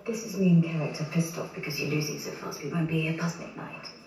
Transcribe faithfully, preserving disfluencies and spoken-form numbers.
This is me in character, pissed off because you're losing so fast. We won't be here past midnight.